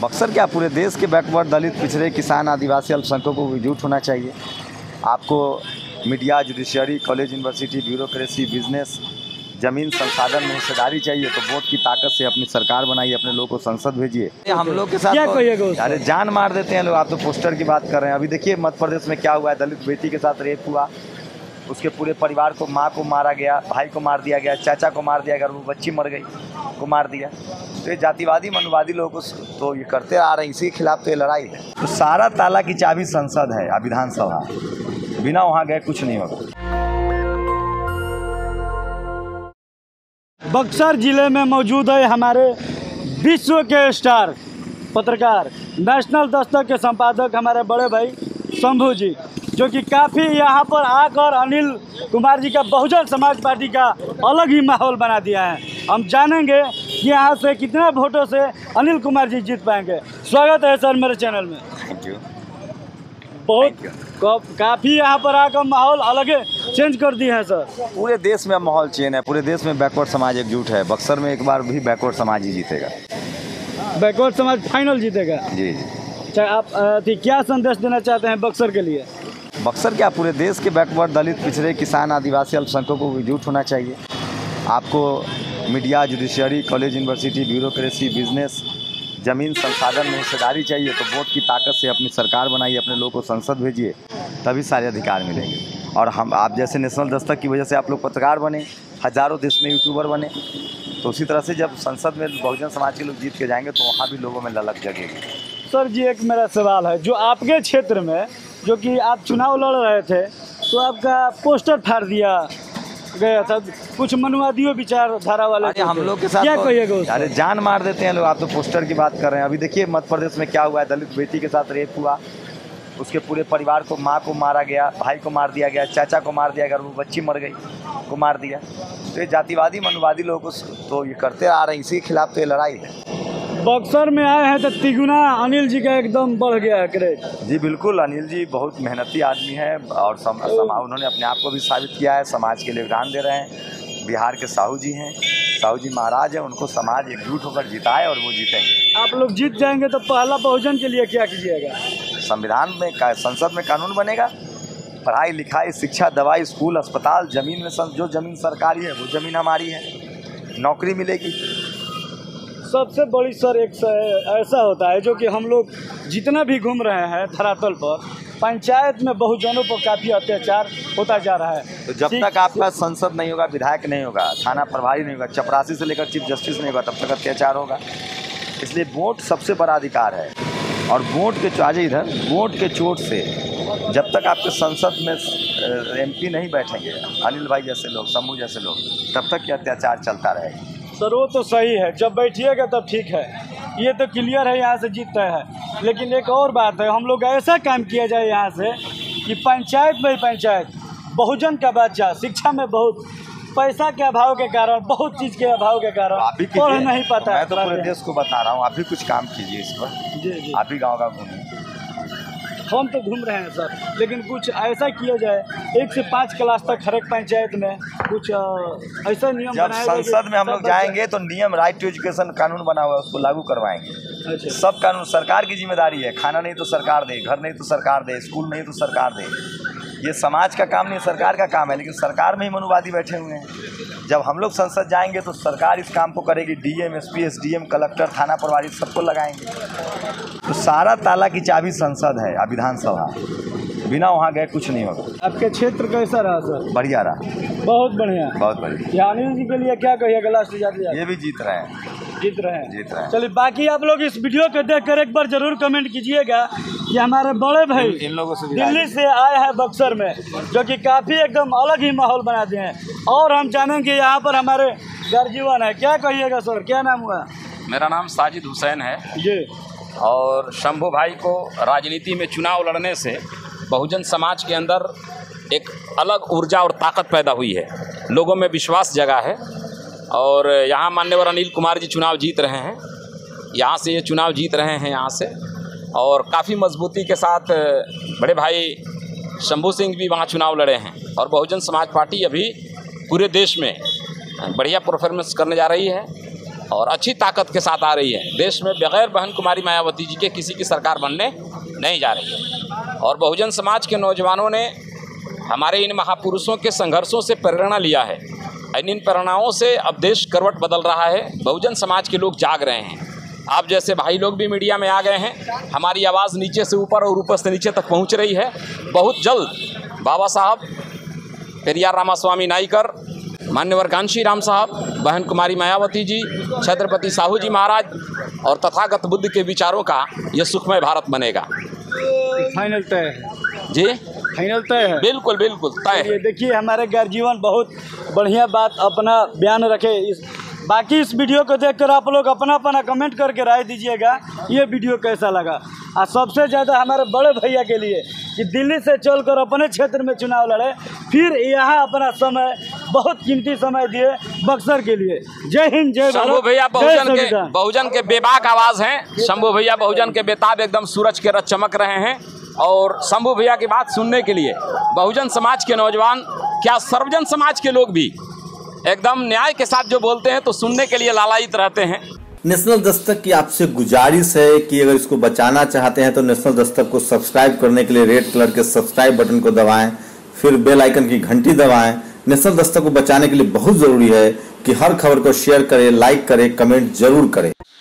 बक्सर क्या पूरे देश के बैकवर्ड दलित पिछड़े किसान आदिवासी अल्पसंख्यकों को एकजुट होना चाहिए। आपको media, judiciary, college, university, bureaucracy, business, ज़मीन संसाधन में हिस्सेदारी चाहिए तो वोट की ताकत से अपनी सरकार बनाइए, अपने लोगों को संसद भेजिए। हम लोग के साथ अरे जान मार देते हैं लोग। आप तो पोस्टर की बात कर रहे हैं। अभी देखिए मध्य प्रदेश में क्या हुआ है, दलित बेटी के साथ रेप हुआ, उसके पूरे परिवार को, माँ को मारा गया, भाई को मार दिया गया, चाचा को मार दिया गया, वो बच्ची मर गई, को मार दिया। तो ये जातिवादी मनवादी लोगों को तो ये करते आ रहे हैं, इसी के खिलाफ तो ये लड़ाई है। तो सारा ताला की चाबी संसद है, विधानसभा, बिना वहाँ गए कुछ नहीं होगा। बक्सर जिले में मौजूद है हमारे विश्व के स्टार पत्रकार, नेशनल दस्तक के संपादक हमारे बड़े भाई शंभू जी, जो कि काफ़ी यहाँ पर आकर अनिल कुमार जी का बहुजन समाज पार्टी का अलग ही माहौल बना दिया है। हम जानेंगे कि यहाँ से कितने वोटों से अनिल कुमार जी जीत पाएंगे। स्वागत है सर मेरे चैनल में। Thank you. बहुत काफ़ी यहाँ पर आकर माहौल अलग चेंज कर दिए हैं सर। पूरे देश में माहौल चेंज है, पूरे देश में बैकवर्ड समाज एकजुट है। बक्सर में एक बार भी बैकवर्ड समाज ही जीतेगा, बैकवर्ड समाज फाइनल जीतेगा। जी जी। चाहे आप क्या संदेश देना चाहते हैं बक्सर के लिए? बक्सर क्या पूरे देश के बैकवर्ड दलित पिछड़े किसान आदिवासी अल्पसंख्यकों को एकजुट होना चाहिए। आपको media, judiciary, college, university, bureaucracy, business, ज़मीन संसाधन में हिस्सेदारी चाहिए तो वोट की ताकत से अपनी सरकार बनाइए, अपने लोगों को संसद भेजिए, तभी सारे अधिकार मिलेंगे। और हम आप जैसे नेशनल दस्तक की वजह से आप लोग पत्रकार बने, हज़ारों देश में यूट्यूबर बने, तो उसी तरह से जब संसद में बहुजन समाज के लोग जीत के जाएंगे तो वहाँ भी लोगों में ललक जगेगी। सर जी, एक मेरा सवाल है, जो आपके क्षेत्र में जो कि आप चुनाव लड़ रहे थे तो आपका पोस्टर फाड़ दिया गया था, कुछ मनुवादियों विचारधारा वाले हम लोग के साथ क्या कहिएगा? अरे जान मार देते हैं लोग। आप तो पोस्टर की बात कर रहे हैं। अभी देखिए मध्य प्रदेश में क्या हुआ है, दलित बेटी के साथ रेप हुआ, उसके पूरे परिवार को, माँ को मारा गया, भाई को मार दिया गया, चाचा को मार दिया गया, वो बच्ची मर गई, को मार दिया। तो ये जातिवादी मनवादी लोगों को तो ये करते आ रहे हैं, इसी के खिलाफ तो ये लड़ाई है। बक्सर में आए हैं तो तिगुना अनिल जी का एकदम बढ़ गया है क्रेज। जी बिल्कुल, अनिल जी बहुत मेहनती आदमी है और उन्होंने अपने आप को भी साबित किया है, समाज के लिए योगदान दे रहे हैं। बिहार के साहू जी हैं, साहू जी महाराज हैं, उनको समाज एकजुट होकर जिताए और वो जीतेंगे। आप लोग जीत जाएंगे तो पहला बहुजन के लिए क्या कीजिएगा? संविधान में, संसद में कानून बनेगा, पढ़ाई लिखाई, शिक्षा, दवाई, स्कूल, अस्पताल, ज़मीन में जो ज़मीन सरकारी है वो ज़मीन हमारी है, नौकरी मिलेगी। सबसे बड़ी सर एक ऐसा होता है जो कि हम लोग जितना भी घूम रहे हैं धरातल पर, पंचायत में बहुजनों पर काफ़ी अत्याचार होता जा रहा है। तो जब तक आपका संसद नहीं होगा, विधायक नहीं होगा, थाना प्रभारी नहीं होगा, चपरासी से लेकर चीफ जस्टिस नहीं होगा, तब तक अत्याचार होगा। इसलिए वोट सबसे बड़ा अधिकार है और वोट के इधर वोट के चोट से जब तक आपके संसद में एमपी नहीं बैठेंगे, अनिल भाई जैसे लोग, शंभू जैसे लोग, तब तक ये अत्याचार चलता रहेगा। सर वो तो सही है, जब बैठिएगा तब ठीक है, ये तो क्लियर है, यहाँ से जीतता है। लेकिन एक और बात है, हम लोग ऐसा काम किया जाए यहाँ से कि पंचायत में पंचायत, बहुजन का बच्चा शिक्षा में बहुत पैसा के अभाव के कारण, बहुत चीज़ के अभाव के कारण पढ़ नहीं पाता। मैं तो पूरे देश को बता रहा हूँ, आप भी कुछ काम कीजिए इस पर। जी। आप भी गाँव घूमिए। हम तो घूम रहे हैं सर, लेकिन कुछ ऐसा किया जाए 1 से 5 क्लास तक हर एक पंचायत में कुछ ऐसा नियम जब संसद में हम लोग जाएंगे तो नियम, राइट टू एजुकेशन कानून बना हुआ है, उसको लागू करवाएंगे। अच्छा। सब कानून सरकार की जिम्मेदारी है। खाना नहीं तो सरकार दे, घर नहीं तो सरकार दे, स्कूल नहीं तो सरकार दे। ये समाज का काम नहीं, सरकार का काम है, लेकिन सरकार में ही मनुवादी बैठे हुए हैं। जब हम लोग संसद जाएंगे तो सरकार इस काम को करेगी। डीएम, एसपी, एसडीएम, कलेक्टर, थाना प्रभारी सबको लगाएंगे। तो सारा ताला की चाबी संसद है, विधानसभा, बिना वहाँ गए कुछ नहीं होगा। आपके क्षेत्र कैसा रहा सर? बढ़िया रहा, बहुत बढ़िया, बहुत बढ़िया। अनिल जी के लिए क्या कहिएगा? लास्ट ये भी जीत रहे हैं। चलिए, बाकी आप लोग इस वीडियो को देखकर एक बार जरूर कमेंट कीजिएगा कि हमारे बड़े भाई इन लोगों से दिल्ली से आए हैं बक्सर में, जो कि काफ़ी एकदम अलग ही माहौल बना दिए हैं। और हम जानेंगे यहाँ पर हमारे गर्जीवन है, क्या कहिएगा सर, क्या नाम हुआ? मेरा नाम साजिद हुसैन है जी। और शंभू भाई को राजनीति में चुनाव लड़ने से बहुजन समाज के अंदर एक अलग ऊर्जा और ताकत पैदा हुई है, लोगों में विश्वास जगा है। और यहाँ मान्यवर अनिल कुमार जी चुनाव जीत रहे हैं, यहाँ से ये चुनाव जीत रहे हैं यहाँ से, और काफ़ी मजबूती के साथ बड़े भाई शंभू सिंह भी वहाँ चुनाव लड़े हैं। और बहुजन समाज पार्टी अभी पूरे देश में बढ़िया परफॉर्मेंस करने जा रही है। और अच्छी ताकत के साथ आ रही है। देश में बगैर बहन कुमारी मायावती जी के किसी की सरकार बनने नहीं जा रही है। और बहुजन समाज के नौजवानों ने हमारे इन महापुरुषों के संघर्षों से प्रेरणा लिया है। इन प्रेरणाओं से अब देश करवट बदल रहा है। बहुजन समाज के लोग जाग रहे हैं। आप जैसे भाई लोग भी मीडिया में आ गए हैं। हमारी आवाज़ नीचे से ऊपर और ऊपर से नीचे तक पहुंच रही है। बहुत जल्द बाबा साहब पेरियार रामास्वामी नाइकर, मान्यवर कांशी राम साहब, बहन कुमारी मायावती जी, छत्रपति साहू जी महाराज और तथागत बुद्ध के विचारों का यह सुखमय भारत बनेगा। फाइनल तय है जी, फाइनल तय है। बिल्कुल बिल्कुल तय है। ये देखिए हमारे गर्जीवन बहुत बढ़िया बात अपना बयान रखे। बाकी इस वीडियो को देखकर आप लोग अपना अपना कमेंट करके राय दीजिएगा ये वीडियो कैसा लगा। और सबसे ज़्यादा हमारे बड़े भैया के लिए कि दिल्ली से चलकर अपने क्षेत्र में चुनाव लड़े, फिर यहाँ अपना समय बहुत कीमती समय दिए बक्सर के लिए। जय हिंद, जय भारत। शंभू भैया बहुजन के बेबाक आवाज़ हैं। शंभू भैया बहुजन के बेताब एकदम सूरज के रथ चमक रहे हैं। और शंभू भैया की बात सुनने के लिए बहुजन समाज के नौजवान, क्या सर्वजन समाज के लोग भी एकदम न्याय के साथ जो बोलते हैं तो सुनने के लिए लालायित रहते हैं। नेशनल दस्तक की आपसे गुजारिश है कि अगर इसको बचाना चाहते हैं तो नेशनल दस्तक को सब्सक्राइब करने के लिए रेड कलर के सब्सक्राइब बटन को दबाएं, फिर बेल आइकन की घंटी दबाएं। नेशनल दस्तक को बचाने के लिए बहुत जरूरी है कि हर खबर को शेयर करें, लाइक करें, कमेंट जरूर करें।